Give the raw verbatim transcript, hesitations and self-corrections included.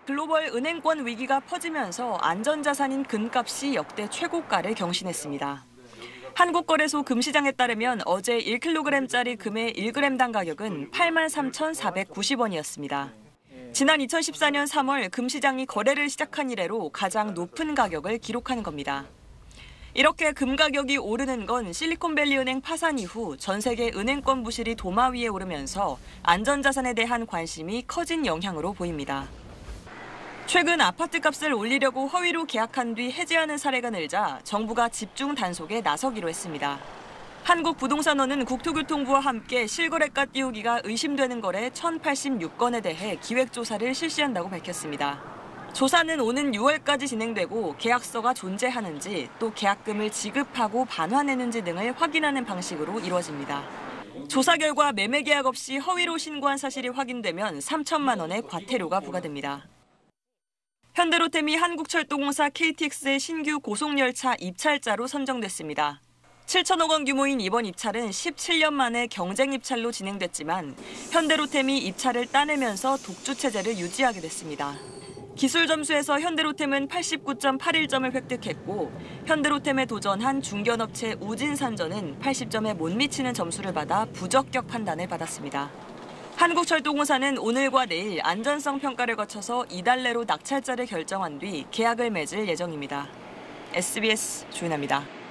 글로벌 은행권 위기가 퍼지면서 안전자산인 금값이 역대 최고가를 경신했습니다. 한국거래소 금시장에 따르면 어제 일 킬로그램짜리 금의 일 그램당 가격은 팔만 삼천사백구십 원이었습니다. 지난 이천십사 년 삼월 금시장이 거래를 시작한 이래로 가장 높은 가격을 기록한 겁니다. 이렇게 금 가격이 오르는 건 실리콘밸리 은행 파산 이후 전 세계 은행권 부실이 도마 위에 오르면서 안전자산에 대한 관심이 커진 영향으로 보입니다. 최근 아파트 값을 올리려고 허위로 계약한 뒤 해지하는 사례가 늘자 정부가 집중 단속에 나서기로 했습니다. 한국부동산원은 국토교통부와 함께 실거래가 띄우기가 의심되는 거래 천팔십육 건에 대해 기획조사를 실시한다고 밝혔습니다. 조사는 오는 유월까지 진행되고 계약서가 존재하는지 또 계약금을 지급하고 반환했는지 등을 확인하는 방식으로 이루어집니다. 조사 결과 매매 계약 없이 허위로 신고한 사실이 확인되면 삼천만 원의 과태료가 부과됩니다. 현대로템이 한국철도공사 케이티엑스의 신규 고속열차 입찰자로 선정됐습니다. 칠천억 원 규모인 이번 입찰은 십칠 년 만에 경쟁 입찰로 진행됐지만 현대로템이 입찰을 따내면서 독주 체제를 유지하게 됐습니다. 기술 점수에서 현대로템은 팔십구 점 팔일 점을 획득했고 현대로템에 도전한 중견업체 우진산전은 팔십 점에 못 미치는 점수를 받아 부적격 판단을 받았습니다. 한국철도공사는 오늘과 내일 안전성 평가를 거쳐서 이달 내로 낙찰자를 결정한 뒤 계약을 맺을 예정입니다. 에스비에스 조인아입니다.